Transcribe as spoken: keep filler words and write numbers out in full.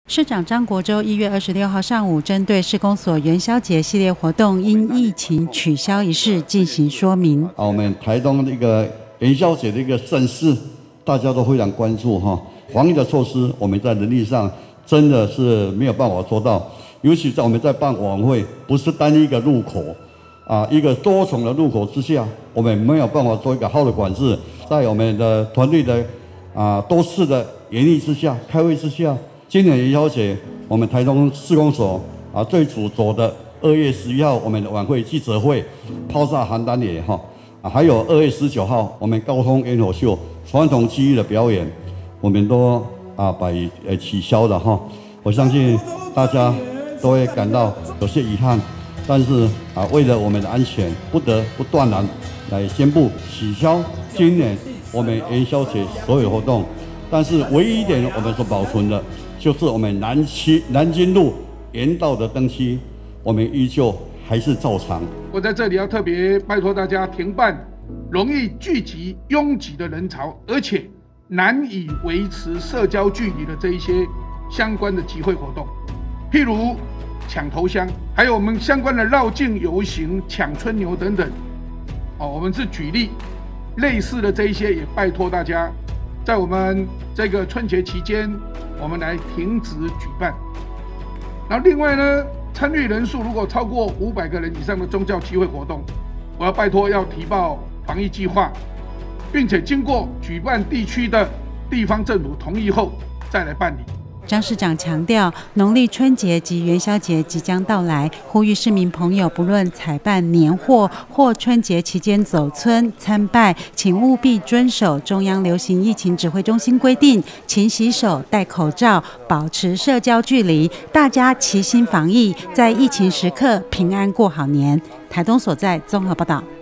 市长张国洲一月二十六号上午针对市公所元宵节系列活动因疫情取消一事进行说明。 啊，我们台东的一个元宵节的一个盛事，大家都非常关注哈。防疫的措施，我们在能力上真的是没有办法做到，尤其在我们在办晚会，不是单一一个入口啊，一个多重的入口之下，我们没有办法做一个好的管制。在我们的团队的啊多次的研议之下、开会之下。 今年元宵节，我们台东市公所啊最主轴的二月十一号我们的晚会记者会，抛炸邯郸野哈啊，还有二月十九号我们高空烟火秀传统技艺的表演，我们都啊把呃取消了哈。我相信大家都会感到有些遗憾，但是啊为了我们的安全，不得不断然来宣布取消今年我们元宵节所有活动。但是唯一一点我们所保存的。 就是我们南区南京路沿道的灯区，我们依旧还是照常。 我在这里要特别拜托大家停办容易聚集拥挤的人潮，而且难以维持社交距离的这一些相关的集会活动，譬如抢头香，还有我们相关的绕境游行、抢春牛等等。哦，我们是举例，类似的这一些也拜托大家，在我们这个春节期间。 我们来停止举办。然后另外呢，参与人数如果超过五百个人以上的宗教集会活动，我要拜托要提报防疫计划，并且经过举办地区的地方政府同意后再来办理。 张市长强调，农历春节及元宵节即将到来，呼吁市民朋友不论采办年货或春节期间走村参拜，请务必遵守中央流行疫情指挥中心规定，勤洗手、戴口罩、保持社交距离，大家齐心防疫，在疫情时刻平安过好年。台东所在综合报道。